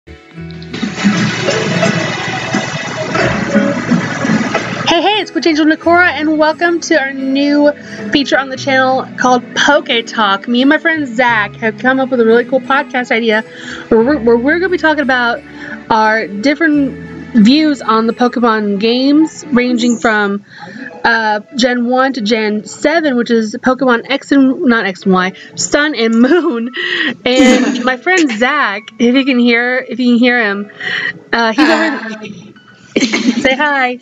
Hey, it's Angel Nakora, and welcome to our new feature on the channel called PokeTalk. Me and my friend Zack have come up with a really cool podcast idea where we're going to be talking about our different views on the Pokemon games, ranging from Gen 1 to Gen 7, which is Pokemon not X and Y, Sun and Moon. And my friend Zack, if you can hear him, he's over. Say hi.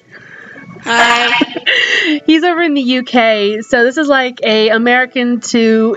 Hi. He's over in the UK, so this is like a American to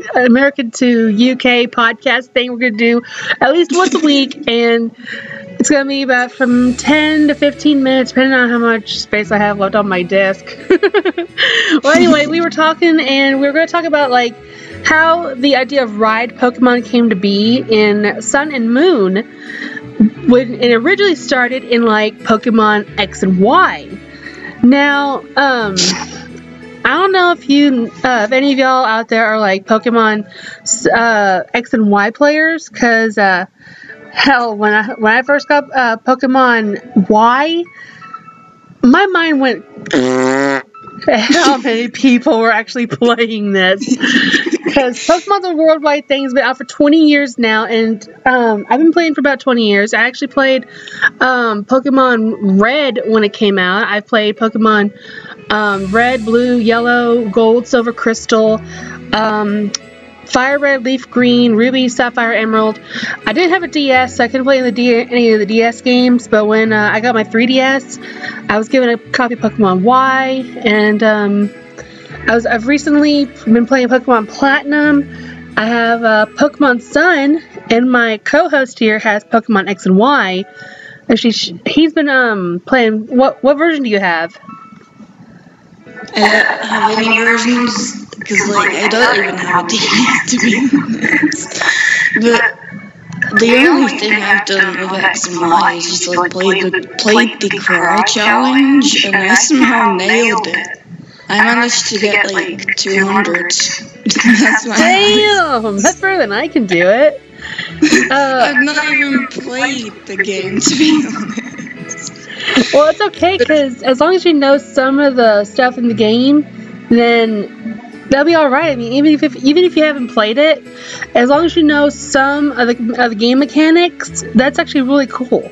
UK podcast thing we're gonna do at least once a week, and it's gonna be about from 10 to 15 minutes, depending on how much space I have left on my desk. Well, anyway, we were talking, and we were gonna talk about like how the idea of ride Pokemon came to be in Sun and Moon, when it originally started in like Pokemon X and Y. Now, I don't know if any of y'all out there are like Pokemon X and Y players, because hell, when I first got Pokemon Y, my mind went, how many people were actually playing this? Because Pokemon's a worldwide thing. It's been out for 20 years now, and I've been playing for about 20 years. I actually played Pokemon Red when it came out. I played Pokemon Red, Blue, Yellow, Gold, Silver, Crystal, Fire Red, Leaf Green, Ruby, Sapphire, Emerald. I didn't have a DS, so I couldn't play any of the DS games, but when I got my 3DS, I was given a copy of Pokemon Y, and I've recently been playing Pokemon Platinum. I have Pokemon Sun, and my co-host here has Pokemon X and Y. Actually, he's been playing. What version do you have? I don't have any versions, because like I don't even have a DS, to be honest. But the only thing I've done with X and Y is just like played the Cry challenge, and I somehow nailed it. I managed to get like 200. Damn! That's better than I can do it. I've not even played the game, to be honest. Well, it's okay, because as long as you know some of the stuff in the game, then that'll be alright. I mean, even if you haven't played it, as long as you know some of the game mechanics, that's actually really cool.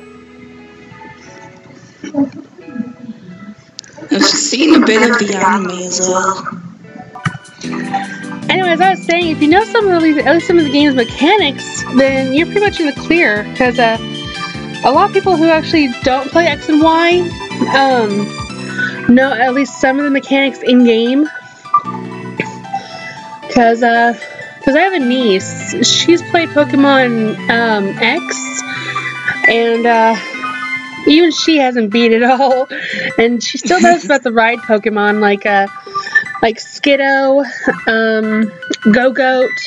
I've seen a bit of the anime as well. Anyway, as I was saying, if you know at least some of the game's mechanics, then you're pretty much in the clear, because a lot of people who actually don't play X and Y know at least some of the mechanics in game. Because I have a niece. She's played Pokemon X, and even she hasn't beat it all, and she still knows about the ride Pokemon like Skiddo, Go-Goat,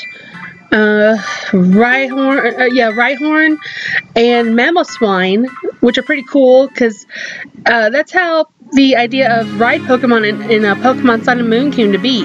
Rhyhorn, and Mamoswine, which are pretty cool, because that's how the idea of ride Pokemon in Pokemon Sun and Moon came to be.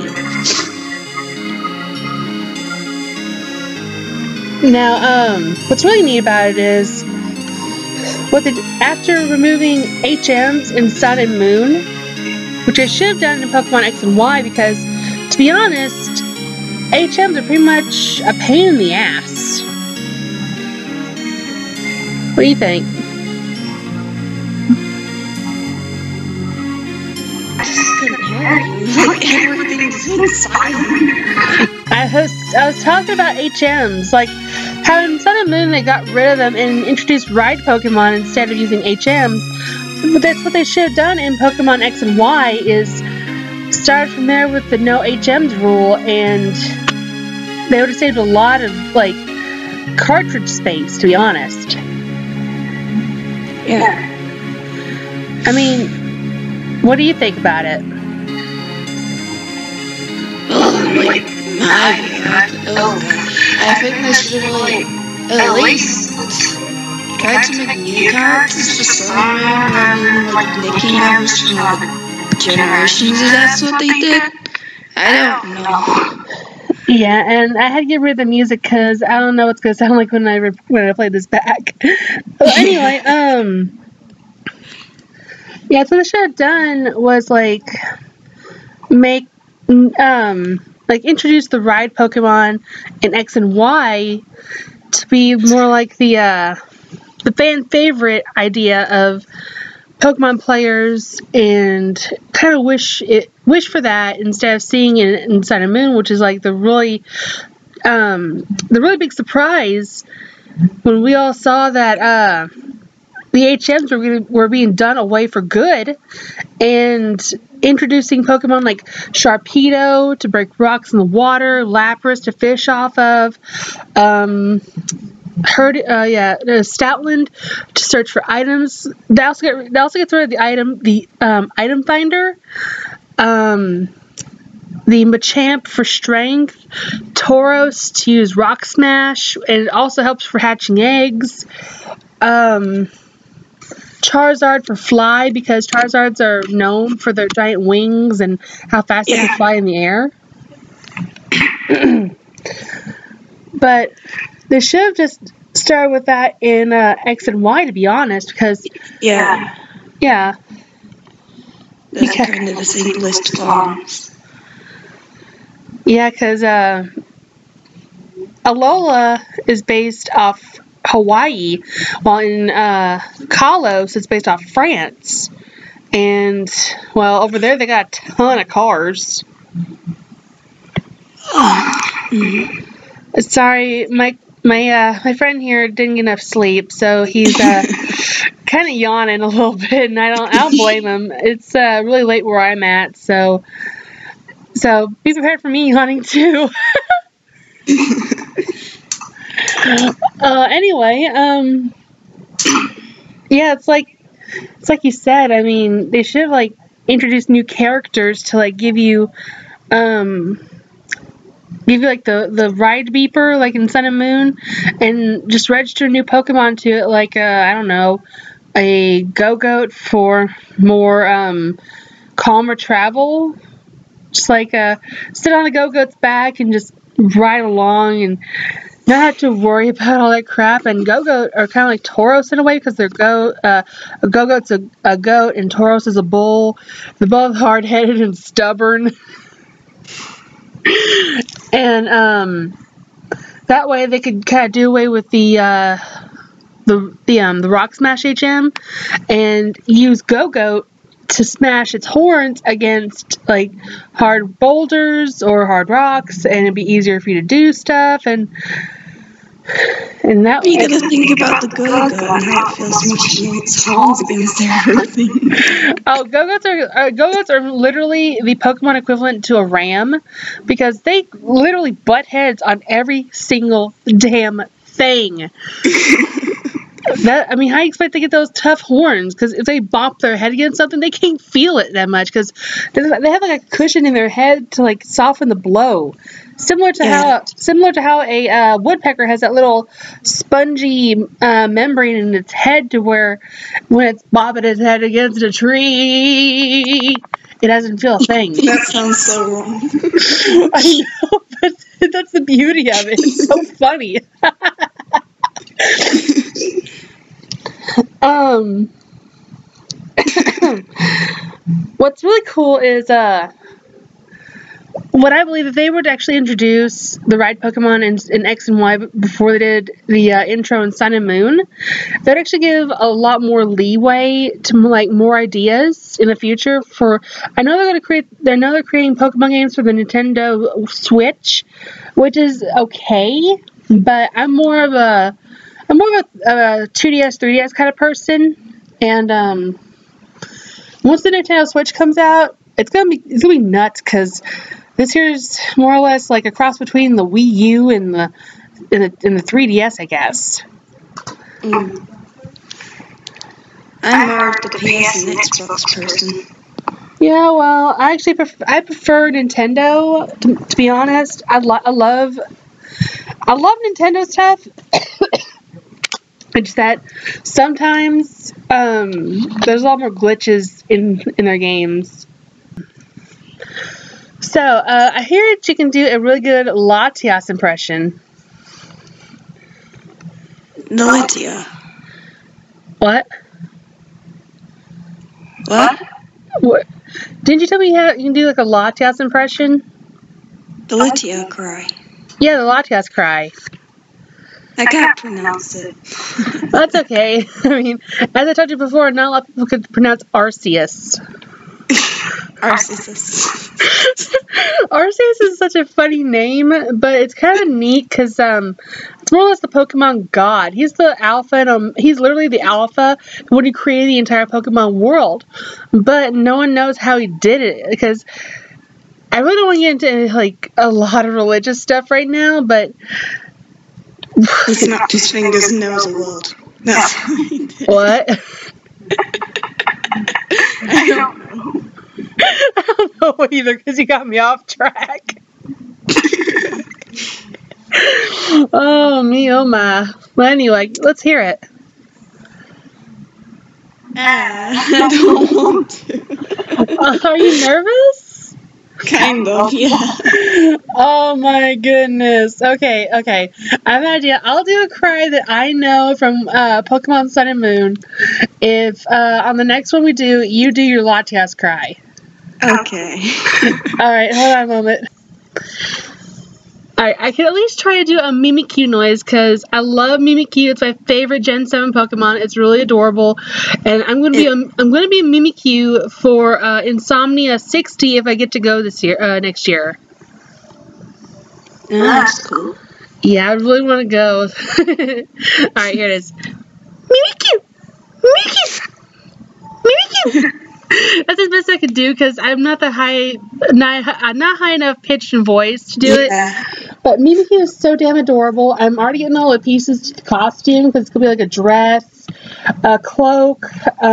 Now, what's really neat about it is after removing HMs in Sun and Moon, which I should have done in Pokemon X and Y, because to be honest, HMs are pretty much a pain in the ass. What do you think? I just couldn't hear you. Like everything's silent. I was talking about HMs, like how in Sun and Moon they got rid of them and introduced ride Pokemon instead of using HMs. But that's what they should have done in Pokemon X and Y, is start from there with the no HMs rule, and they would have saved a lot of like cartridge space, to be honest. Yeah. I mean, what do you think about it? Like I think they should have like at least tried to make new characters for Sun rather than like nicking members from like generations, if that's what they did. I don't know. Yeah, and I had to get rid of the music because I don't know what's gonna sound like when I play this back. Well, anyway, yeah. So what I should have done was like make like introduce the ride Pokemon in X and Y to be more like the fan favorite idea of Pokemon players, and kind of wish for that instead of seeing it in Sun and Moon, which is like the really big surprise when we all saw that the HMs were being done away for good, and introducing Pokemon like Sharpedo to break rocks in the water, Lapras to fish off of, Stoutland to search for items. They also get rid of the item finder. The Machamp for strength, Tauros to use Rock Smash, and it also helps for hatching eggs. Charizard for fly, because Charizards are known for their giant wings and how fast they can fly in the air. But they should have just started with that in X and Y, to be honest, because yeah, that's kind of the simplest forms. Yeah, because Alola is based off Hawaii, while in Kalos it's based off France. And, well, over there they got a ton of cars. Sorry, my friend here didn't get enough sleep, so he's kind of yawning a little bit, and I don't blame him. It's really late where I'm at, so be prepared for me yawning too. Anyway, yeah, it's like you said. I mean, they should have like introduced new characters to like give you like the ride beeper like in Sun and Moon, and just register a new Pokemon to it, like I don't know, a Go-Goat for more calmer travel. Just like sit on the Go-Goat's back and just ride along and not have to worry about all that crap. And Go-Goat are kind of like Tauros in a way, because a Go-Goat's a goat and Tauros is a bull. They're both hard-headed and stubborn. And that way they could kind of do away with the Rock Smash HM and use Go-Goat to smash its horns against like hard boulders or hard rocks, and it'd be easier for you to do stuff, and that you gotta think about the Go-Goat and how it feels smashing its horns against everything. Oh, Go-Goats are literally the Pokemon equivalent to a ram, because they literally butt heads on every single damn thing. How do you expect to get those tough horns? Because if they bop their head against something, they can't feel it that much, because they have like a cushion in their head to like soften the blow. Similar to how a woodpecker has that little spongy membrane in its head, to where when it's bobbing its head against a tree, it doesn't feel a thing. That sounds so wrong. I know, but that's the beauty of it. It's so funny. What's really cool is what I believe, if they were to actually introduce the ride Pokemon in X and Y before they did the intro in Sun and Moon, they'd actually give a lot more leeway to like more ideas in the future. I know they're creating Pokemon games for the Nintendo Switch, which is okay, but I'm more of a 2DS, 3DS kind of person, and once the Nintendo Switch comes out, it's gonna be nuts, because this here's more or less like a cross between the Wii U and the 3DS, I guess. I'm more of the PS and Xbox person. Yeah, well, I actually prefer Nintendo, to be honest. I love Nintendo stuff. It's that sometimes there's a lot more glitches in their games. So, I hear that you can do a really good Latias impression. Latia. What? What? What? Didn't you tell me you can do like a Latias impression? The Latia cry. Yeah, the Latias cry. I can't pronounce it. That's okay. I mean, as I told you before, not a lot of people could pronounce Arceus. Arceus. Arceus is such a funny name, but it's kind of neat because it's more or less the Pokemon god. He's the alpha, and he's literally the alpha when he created the entire Pokemon world. But no one knows how he did it because I really don't want to get into like a lot of religious stuff right now. But He snapped his fingers and knows the world. That's how he did. What? I don't know. I don't know either because you got me off track. Oh, me, oh my. Well, anyway, let's hear it. I don't want to. Are you nervous? Kind of, yeah. Oh my goodness. Okay. I have an idea. I'll do a cry that I know from Pokemon Sun and Moon. If on the next one we do, you do your Latias cry. Okay. Alright, hold on a moment. Alright, I can at least try to do a Mimikyu noise because I love Mimikyu. It's my favorite Gen 7 Pokemon. It's really adorable. And I'm gonna be a Mimikyu for Insomnia 60 if I get to go next year. That's cool. Yeah, I really want to go. Alright, here it is. Mimikyu! That's as best I could do because I'm not not high enough pitch and voice to do it. But Mimikyu is so damn adorable. I'm already getting all the pieces to the costume because it's gonna be like a dress, a cloak,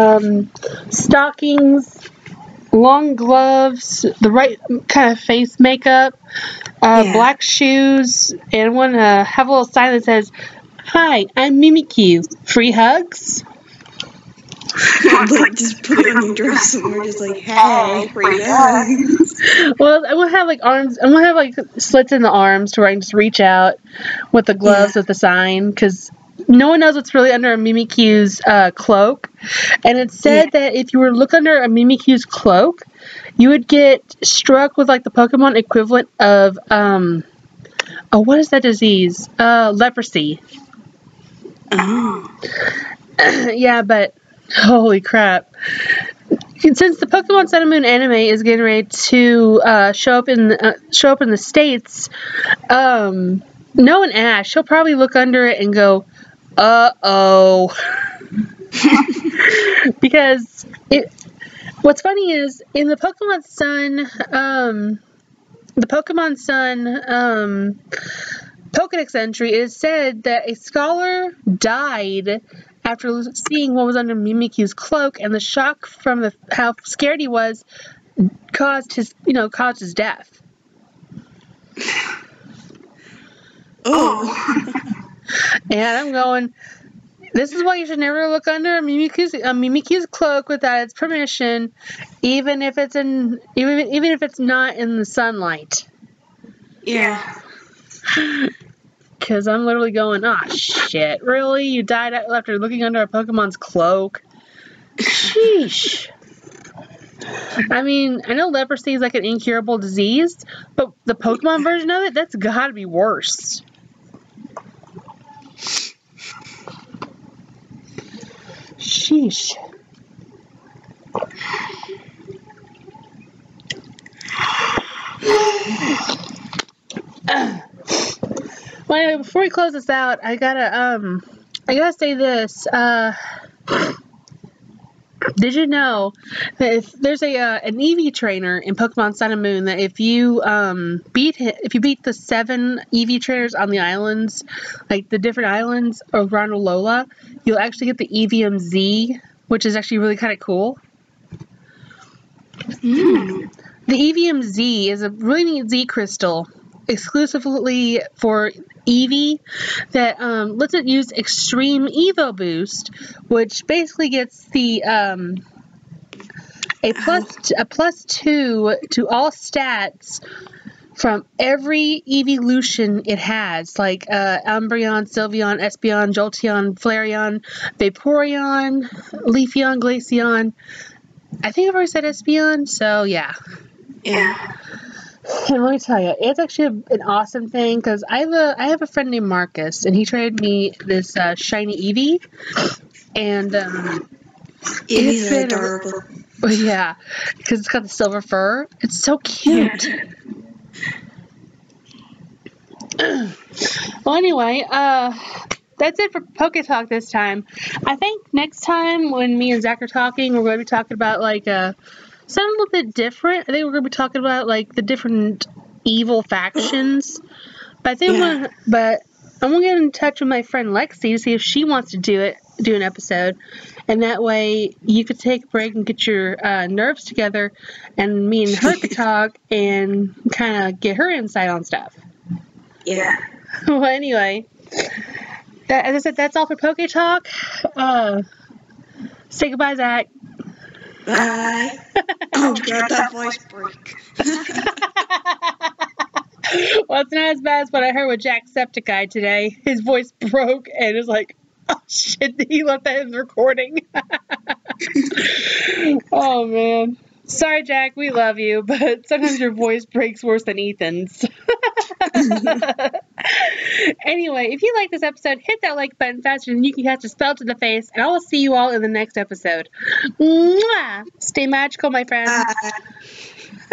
stockings, long gloves, the right kind of face makeup, black shoes, and I want to have a little sign that says, "Hi, I'm Mimikyu. Free hugs." Like, just put it on your dress and we're just like, hey, free hugs. Well, I'm gonna have like arms. I'm gonna have like slits in the arms to where I can just reach out with the gloves with the sign because no one knows what's really under a Mimikyu's cloak. And it said that if you were to look under a Mimikyu's cloak, you would get struck with like the Pokemon equivalent of what is that disease? Leprosy. Oh. Yeah, but holy crap. Since the Pokemon Sun and Moon anime is getting ready to show up in the States, knowing Ash, she'll probably look under it and go, uh-oh. Because what's funny is in the Pokemon Sun Pokedex entry, it is said that a scholar died after seeing what was under Mimikyu's cloak, and the shock from how scared he was caused his death. Oh. And I'm going, this is why you should never look under a Mimikyu's cloak without its permission, even if it's not in the sunlight. Yeah. Because I'm literally going, shit, really? You died after looking under a Pokemon's cloak? Sheesh. I mean, I know leprosy is like an incurable disease, but the Pokemon version of it, that's gotta be worse. Sheesh. Well, anyway, before we close this out, I gotta say this. Did you know that if there's an Eevee trainer in Pokemon Sun and Moon that if you beat the 7 Eevee trainers on the islands, like the different islands around Alola, you'll actually get the EVMZ, which is actually really kind of cool. The EVMZ is a really neat Z crystal exclusively for Eevee that lets it use Extreme Evo Boost, which basically gets the a +2 to all stats from every evolution it has, like Umbreon, Sylveon, Espeon, Jolteon, Flareon, Vaporeon, Leafeon, Glaceon. I think I've already said Espeon, so yeah. Yeah. And let me tell you, it's actually an awesome thing because I have a friend named Marcus, and he traded me this shiny Eevee, and Eevee's adorable. Yeah, because it's got the silver fur. It's so cute. Yeah. Well, anyway, that's it for PokeTalk this time. I think next time when me and Zack are talking, we're going to be talking about like something a little bit different. I think we're going to be talking about like the different evil factions. But I think I'm gonna get in touch with my friend Lexi to see if she wants to do an episode, and that way you could take a break and get your nerves together, and me and her could talk and kind of get her insight on stuff. Yeah. Well, anyway, as I said, that's all for PokeTalk. Say goodbye, Zack. Bye. Oh god, that voice break. Well, it's not as bad as what I heard with Jacksepticeye today. His voice broke, and it was like, oh shit, he left that in the recording. Oh man. Sorry, Jack, we love you, but sometimes your voice breaks worse than Ethan's. Anyway, if you like this episode, hit that like button faster than you can catch a spell to the face, and I will see you all in the next episode. Mwah! Stay magical, my friends. Bye.